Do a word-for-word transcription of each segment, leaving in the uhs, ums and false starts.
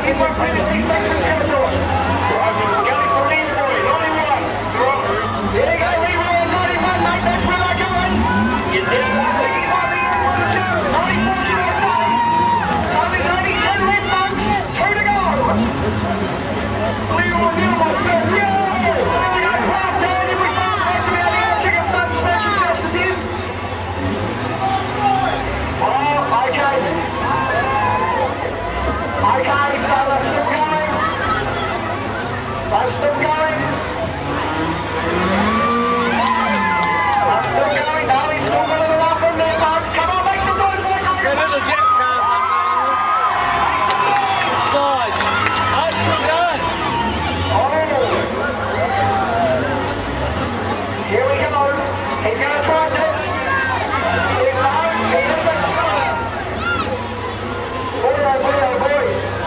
he won't win it. These next one's going to do it. Right, we're going for Leroy, ninety-one. There you go, Leroy, ninety-one, mate. That's where they're going. You never think he might be in with a chance. ninety-four, should I say? So there's only two left, folks. Two to go. Leroy, you myself. Yeah. There we go, Clark Town. Here we go. Back to out here. Check out Sun smash himself to death. Oh, okay. Okay, so they're still going. They're still going. They're still going. No, he's still got a little up in there, folks. Come on, make some noise, Waikaraka. Get little jet cars up there. Make some noise. Slide. Oh, it's still going. Oh. Here we go. He's going to try to. Here we go. He is it. Boy, oh boy, oh boy.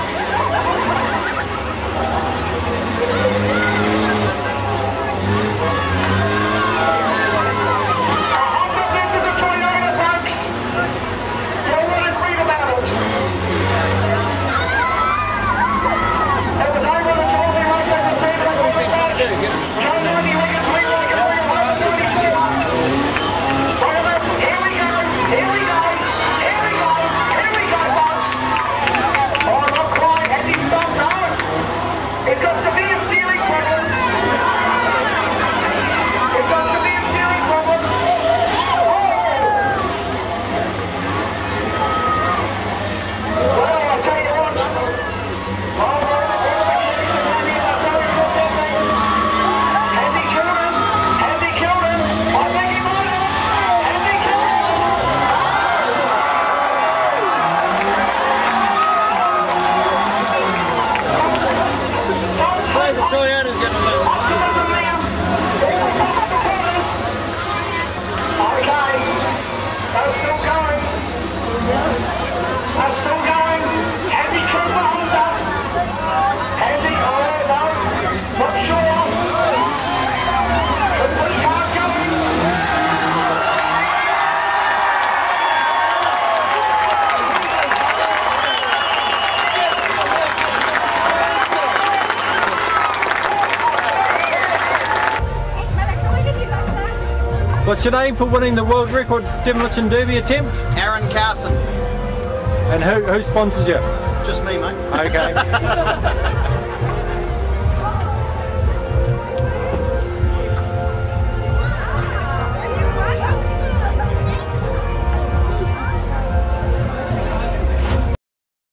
What's your name for winning the world record demolition derby attempt? Aaron Carson. And who, who sponsors you? Just me, mate. Okay.